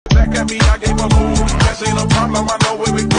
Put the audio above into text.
Back at me, I gave a move. That ain't a problem, I know where we go.